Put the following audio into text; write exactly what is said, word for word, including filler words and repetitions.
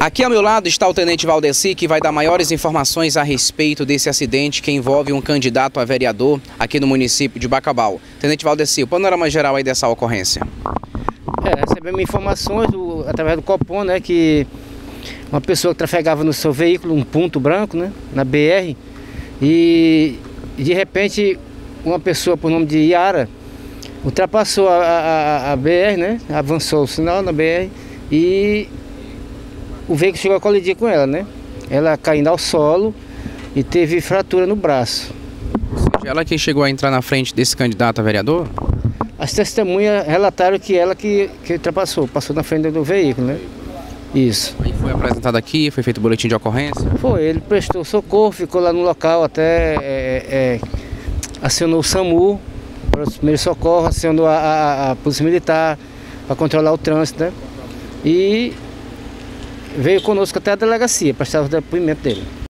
Aqui ao meu lado está o Tenente Valdeci, que vai dar maiores informações a respeito desse acidente que envolve um candidato a vereador aqui no município de Bacabal. Tenente Valdeci, o panorama geral aí dessa ocorrência. É, recebemos informações do, através do Copom, né, que uma pessoa que trafegava no seu veículo, um ponto branco, né, na B R, e de repente uma pessoa por nome de Yara ultrapassou a, a, a B R, né, avançou o sinal na B R e o veículo chegou a colidir com ela, né? Ela caindo ao solo e teve fratura no braço. Ou seja, ela que chegou a entrar na frente desse candidato a vereador? As testemunhas relataram que ela que, que ultrapassou, passou na frente do veículo, né? Isso. Aí foi apresentado aqui, foi feito o boletim de ocorrência? Foi, ele prestou socorro, ficou lá no local até é, é, acionou o SAMU para os primeiros socorros, acionou a, a, a Polícia Militar para controlar o trânsito, né? E veio conosco até a delegacia para prestar o depoimento dele.